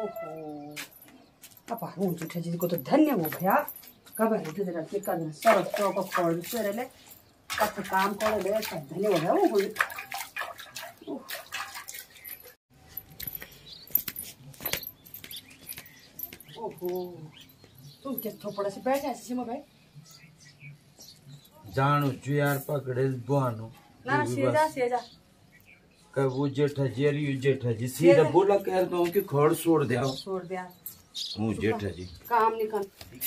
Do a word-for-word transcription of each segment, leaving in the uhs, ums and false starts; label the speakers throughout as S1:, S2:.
S1: ओहो अपा हूँ जुठे जी को तो धन्य हो भैया कब है इधर जरा के कर सब तो को खोल से रे कत काम कर ले सब धन्य हो भैया वो ओहो तुम के थोपड़ा से बैठे ऐसे सिमा भाई
S2: जानो जो यार पकड़े बुआनो
S1: ना सीधा सीधा
S2: कब वो जेठा जी अरे जेठा जी सीधा बोला कह रहा हूँ कि खोड़ छोड़ दिया
S1: छोड़ दिया
S2: हूँ जेठा जी
S1: काम निकल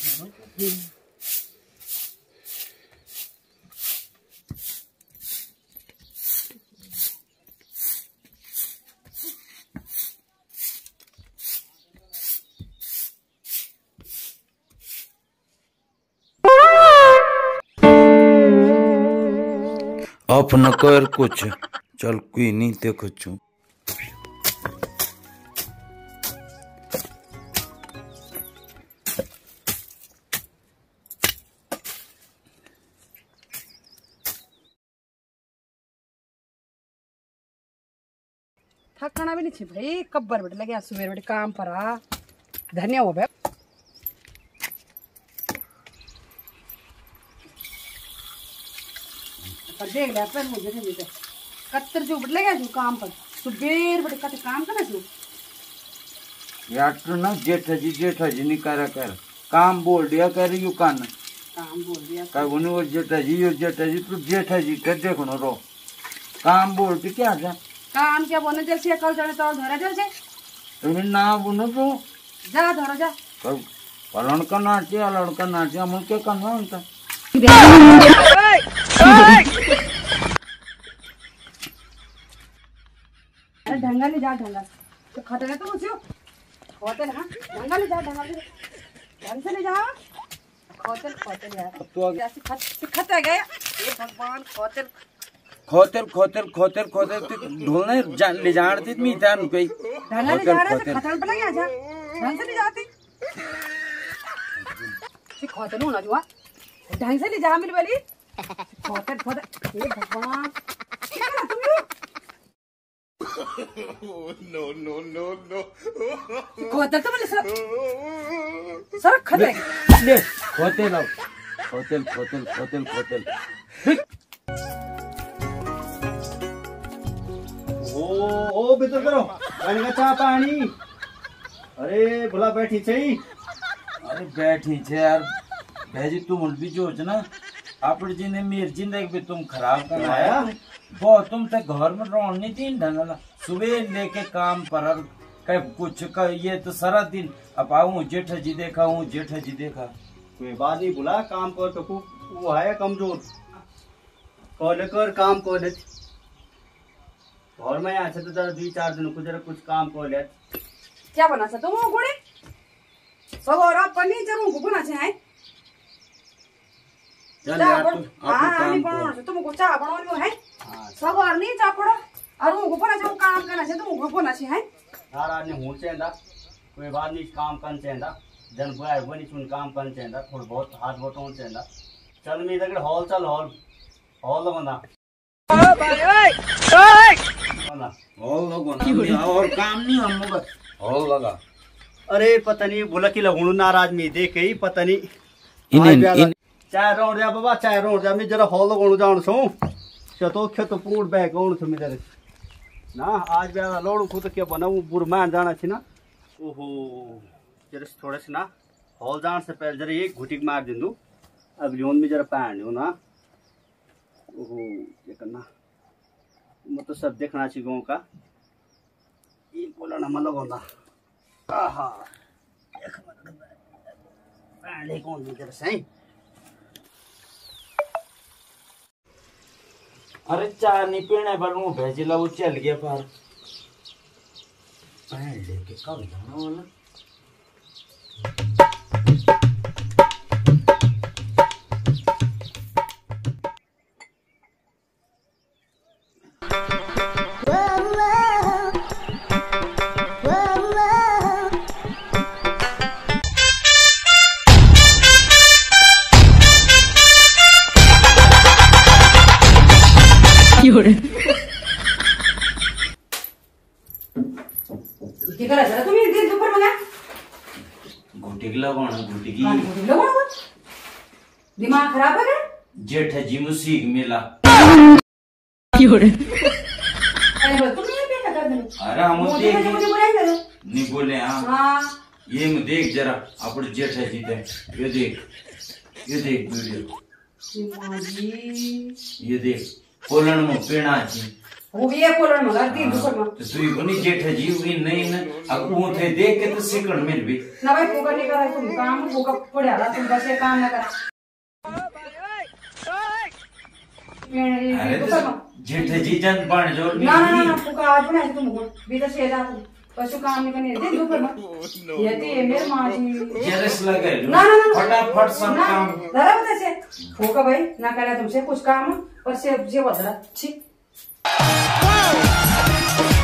S2: अपना कर कुछ चल कोई नहीं ते कुछ
S1: थकना भी नहीं छे भाई कब्बर बैठ लगे सुबह बैठ काम पर आ धन्य हो भाई पर देख ले पर मुझे नहीं देते कत्तर जो बैठ लगे जो काम पर सुबह बैठ कत काम करना जो
S2: यार तो ना जेठा जी जेठा जी नहीं करा कर काम बोल दिया कर यू कान
S1: काम बोल दिया
S2: का उन्हें वो जेठा जी यो जेठा जी तू जेठा जी कर देखो ना रो काम बोलती क्या था
S1: काम क्या बोलने जैसे कल जाने तो धरा जैसे
S2: तुम्हें ना बोलो तो
S1: जा धरा जा
S2: कब पलन का नाचे अलण का नाचे हम क्या करना होता
S1: अरे ढंगा ले जा ढंगा तो खतरे तो मुझे होटल हाँ ढंगा ले जा ढंगा ले ढंग से ले जा होटल होटल यार
S2: तो
S1: ऐसे खत खत आ गया ये भगवान होटल
S2: खोतेल खोतेल खोतेल खोतेल तो ढूंढने जान ले जाती मी जान कोई
S1: ढंगा ले जा रहा है खतरन पर लगे जा ढंग से ले जाती ये होटल होना जुआ ढंग से ले जा मिल वाली होटल होटल ये भगवान क्या कर तुम
S3: no no no no
S1: hotel तो बोले सर सर खतरे
S2: ले खोतेल आओ खोतेल खोतेल खोतेल खोतेल
S4: ओ ओ भीतर करो पानी का चाह पानी अरे भला बैठी छई
S2: अरे बैठी छे यार भेजी तुम भी जो ना आपड़ जी ने मेरी जिंदगी भी तुम खराब कराया बहुत तुम ते घर में रहो नहीं तीन ढंगला सुबह लेके काम पर कहीं कुछ का ये तो सारा दिन अब आऊं जेठा जी देखा हूँ जेठा जी देखा
S4: कोई बात नहीं बुला काम कर तो वो है कमजोर कॉल कर काम कर ले घर में यहाँ से तो जरा दो चार दिन को जरा कुछ काम कर ले
S1: क्या बना सा तुम वो घोड़े सब और आप पनीर जरूर को बना चाहिए
S2: चल यार तू
S1: हां
S2: आप
S1: नहीं
S2: काम
S1: बनाना
S2: कर
S1: तुमको चाह बनाओ है सब और नहीं चाह पड़ो और वो बना चाहिए काम करना चाहिए तुमको बना चाहिए
S4: यार ने हो चेंदा कोई बात नहीं काम कर चेंदा जन बुआ बनी सुन काम कर चेंदा थोड़ा बहुत हाथ बटों चेंदा चल मैं इधर हॉल चल हॉल हॉल लगना
S2: ओ भाई ओए ओए हॉल लगना और काम नहीं हम लोग हॉल लगा
S4: अरे पता नहीं बोला कि लगुणु नाराज में देख ही पता नहीं
S2: इन
S4: चाय रोड जा बाबा चाय रोड जा मैं जरा हॉल लगुणु जाऊं सो छतो छतो पूर्ण बैग ओण छ मेरे ना आज बेला लोड खुद के बनाऊं बुरमान जाना छी ना ओहो जरा थोड़ा से ना हॉल जान से पहले जरा एक घुटिक मार दिंदु अब लोन में जरा पानी हो ना ओहो ये करना मैं तो सब देखना छी गांव का ये बोला ना मतलब होना आहा देख पानी कौन भी जरा सही
S2: अरे चाय नहीं पीने पर वो भेजिला वो चल गया पर पैन लेके कब जाना वाला
S1: ये करा जरा तुम्ही दिन दुपार मग
S2: घुटी की लगाना घुटी की
S1: लगाना दिमाग खराब है क्या
S2: जेठ जी मुसीक मिला
S1: अरे तुम ये क्या कर दो
S2: अरे हम देख
S1: मुझे बुराई करो
S2: नहीं बोले हाँ
S1: हाँ
S2: ये मैं देख जरा अपने जेठा जी थे ये देख ये देख वीडियो ये देख कोलन में पेड़ा जी
S1: वो भी है कोलन में लगती है दुकान में
S2: तो तू ही बनी जेठा जी हुई नहीं ना अब वो थे देख के तो सिकड़ मिल भी
S1: ना भाई पोका नहीं करा तुम काम पोका पड़ा रहा तुम बस ये काम ना करा
S2: अरे तो जेठा जी जन बन जोर
S1: ना ना ना पोका आज बना तुम भी तो से जा तुम पशु काम नहीं करने दिन दोपहर में ये ते मेरे मां जी
S2: जेरस लगे
S1: ना ना ना
S2: फटाफट सब काम
S1: जरा बता से पोका भाई ना करा तुमसे कुछ काम पर से जे बदला छी